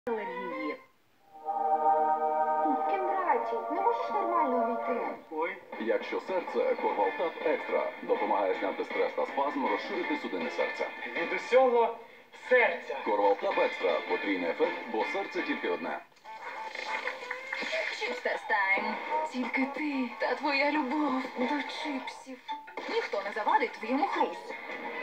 алергії. Кіндраті, не можеш нормально увійти? Ой. Якщо серце, Корвалтап Екстра допомагає зняти стрес та спазм, розширити судини серця. Від усього серця. Корвалтап Екстра – потрійний ефект, бо серце тільки одне. Чіпстерс тайм. Тільки ти та твоя любов до чипсів. Ніхто не завадить твоєму хрустю.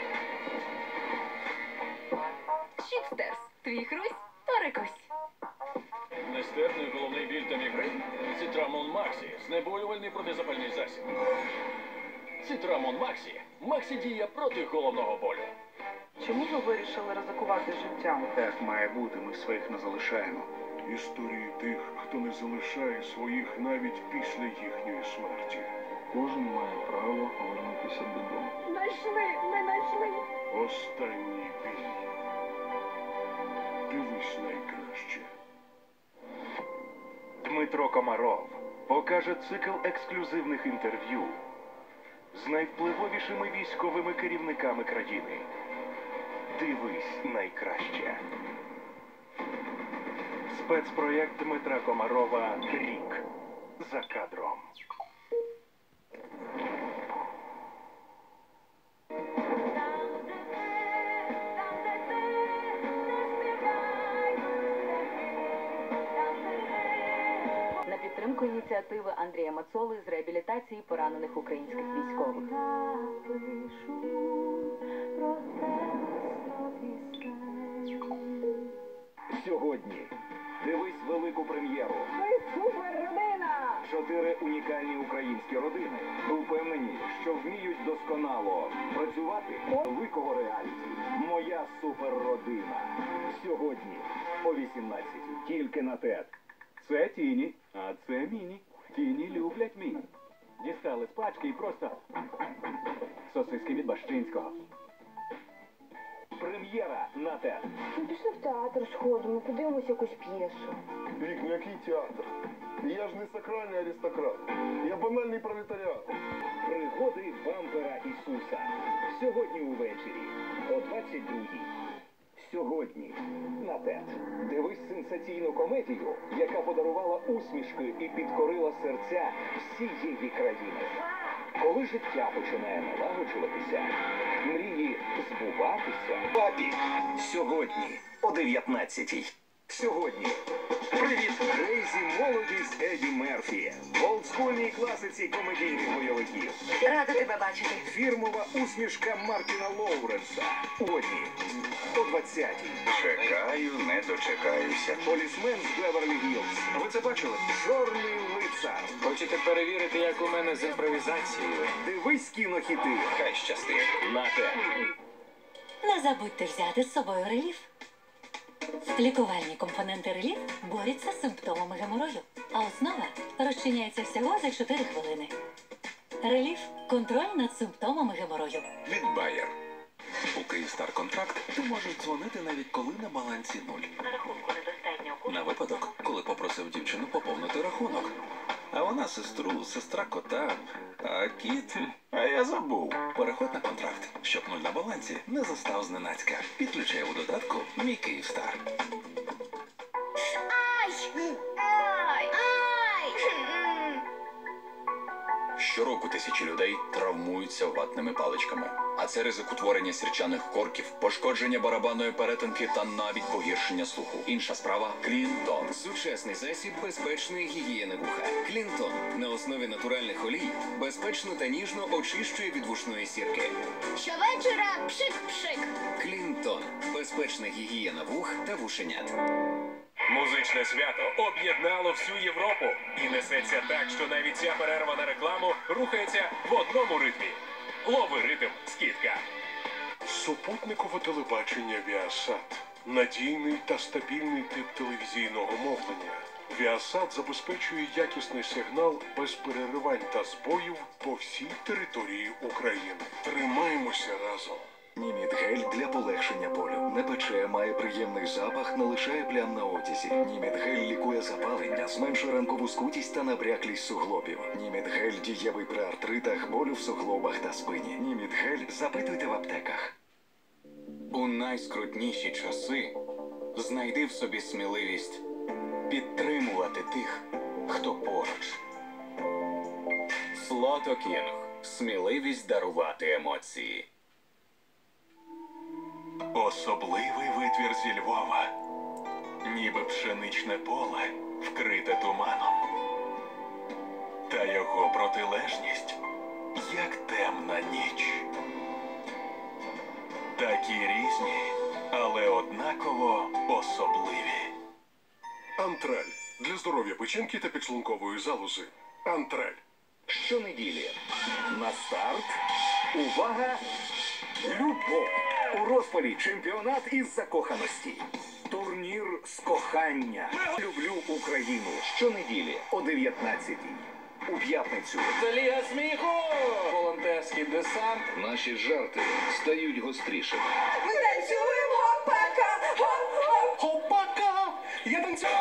Чіпстерс. Твій хрусь – перекусь. Нестерпний головний біль та мігрень? Цитрамон Максі. Знеболювальний протизапальний засіб. Цитрамон Максі. Максі діє проти головного болю. Чому ви вирішили ризикувати життям? Так має бути, ми своїх не залишаємо. Історії тих, хто не залишає своїх навіть після їхньої смерті. Кожен має право повернутися додому. Знайшли, ми знайшли. Останній бій. Дивись найкраще. Дмитро Комаров покаже цикл ексклюзивних інтерв'ю з найвпливовішими військовими керівниками країни. Дивись найкраще. Спецпроєкт Дмитра Комарова «Рік за кадром». На підтримку ініціативи Андрія Мацоли з реабілітації поранених українських військових. Сьогодні дивись велику прем'єру. Ми суперродина! 4 унікальні українські родини упевнені, що вміють досконало працювати великого реаліті. Моя суперродина. Сьогодні о 18-й. Тільки на ТЕД. Це Тіні, а це Міні. Тіні люблять Міні. Дістали з пачки і просто сосиски від Бащинського. Прем'єра на ТЕД. Ми пішли в театр сходимо, подивимося якусь п'єсу. Вік, ну який театр? Я ж не сакральний аристократ. Я банальний пролетаріат. Пригоди бампера Ісуса. Сьогодні увечері о 22-й. Сьогодні на ТЕД. Дивись сенсаційну комедію, яка подарувала усмішки і підкорила серця всієї країни. Коли життя починає налагоджуватися, мрії збуватися. Папі. Сьогодні о 19-й. Сьогодні. Привіт, Крейзі молодість Еді Мерфі. В олдскульній класиці комедійних бойовиків. Рада тебе бачити. Фірмова усмішка Мартіна Лоуренса. Сьогодні о 20-й. Чекаю, не дочекаюся. Полісмен з Беверлі-Гілз. Ви це бачили? Чорний лицар. Хочете перевірити, як у мене з імпровізацією? Дивись кінохіти. Хай щастить. На те. Не забудьте взяти з собою реліф. Лікувальні компоненти реліф борються з симптомами геморою, а основа розчиняється всього за 4 хвилини. Реліф – контроль над симптомами геморою. Від Bayer. У Київстар контракт ти можеш дзвонити навіть коли на балансі 0. На рахунку недостатньо. На випадок, коли попросив дівчину поповнити рахунок. А вона сестру, сестра кота, а кіт... А я забув. Переходь на контракт, щоб 0 на балансі не застав зненацька. Підключай у додатку «Мій Київстар». Щороку тисячі людей травмуються ватними паличками. А це ризик утворення сірчаних корків, пошкодження барабанної перетинки та навіть погіршення слуху. Інша справа – Клінтон. Сучасний засіб безпечної гігієни вуха. Клінтон на основі натуральних олій безпечно та ніжно очищує від вушної сірки. Щовечора пшик-пшик. Клінтон – безпечна гігієна вух та вушенят. Музичне свято об'єднало всю Європу і несеться так, що навіть ця перерва на рекламу рухається в одному ритмі. Лови ритм, скидка. Супутникове телебачення Віасат. Надійний та стабільний тип телевізійного мовлення. Віасат забезпечує якісний сигнал без переривань та збоїв по всій території України. Тримаємося разом. Німідгель для полегшення болю. Не пече, має приємний запах, не лишає плям на одязі. Німідгель лікує запалення, зменшує ранкову скутість та набряклість суглобів. Німідгель дієвий при артритах, болю в суглобах та спині. Німідгель запитуйте в аптеках. У найскрутніші часи Знайди в собі сміливість підтримувати тих, хто поруч. Слото Кінг. Сміливість дарувати емоції. Особливий витвір зі Львова. Ніби пшеничне поле, вкрите туманом. Та його протилежність, як темна ніч. Такі різні, але однаково особливі. Антраль. Для здоров'я печінки та підшлункової залози. Антраль. Щонеділі. На старт. Увага! Любов! У розпалі чемпіонат із закоханості. Турнір з кохання. Люблю Україну. Щонеділі о 19:00. У п'ятницю. Це Ліга сміху! Волонтерський десант. Наші жарти стають гострішими. Ми танцюємо гопака! Гоп-гоп! Хопака! Я танцюю!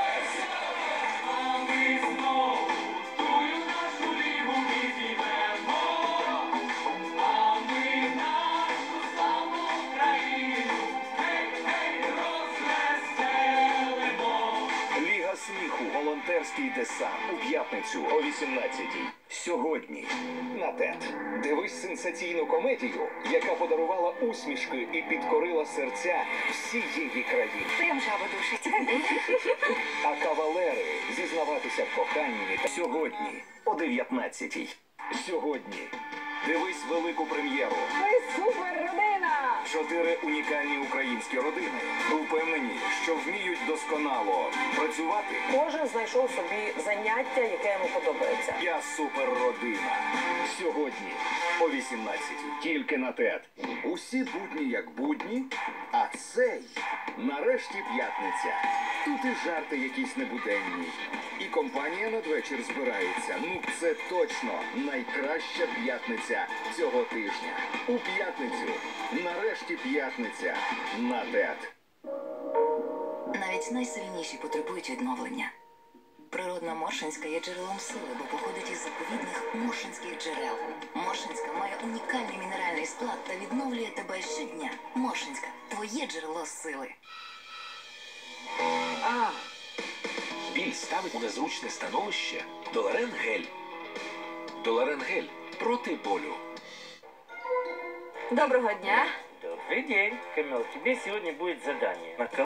Ліга сміху. Волонтерський десант. У п'ятницю о 18:00. Сьогодні на ТЕТ. Дивись сенсаційну комедію, яка подарувала усмішки і підкорила серця всієї країни. Прям жаба душить. А кавалери зізнаватися в коханні сьогодні о 19:00. Сьогодні дивись велику прем'єру. Ми супер родина! 4 унікальні українські родини впевнені, що вміють досконало працювати. Кожен знайшов собі заняття, яке йому подобається. Я суперродина. Сьогодні о 18:00. Тільки на ТЕТ. Усі будні як будні, а цей нарешті п'ятниця. Тут і жарти якісь небуденні. І компанія надвечір збирається. Ну це точно найкраща п'ятниця цього тижня. У п'ятницю. Нарешті п'ятниця на ТЕТ. Навіть найсильніші потребують відновлення. Природна Моршинська є джерелом сили, бо походить із заповідних Моршинських джерел. Моршинська має унікальний мінеральний склад та відновлює тебе щодня. Моршинська – твоє джерело сили. Біль ставить у незручне становище. Доларен гель. Доларен гель проти болю. Доброго дня! Добрый день, Камил. Тебе сегодня будет задание.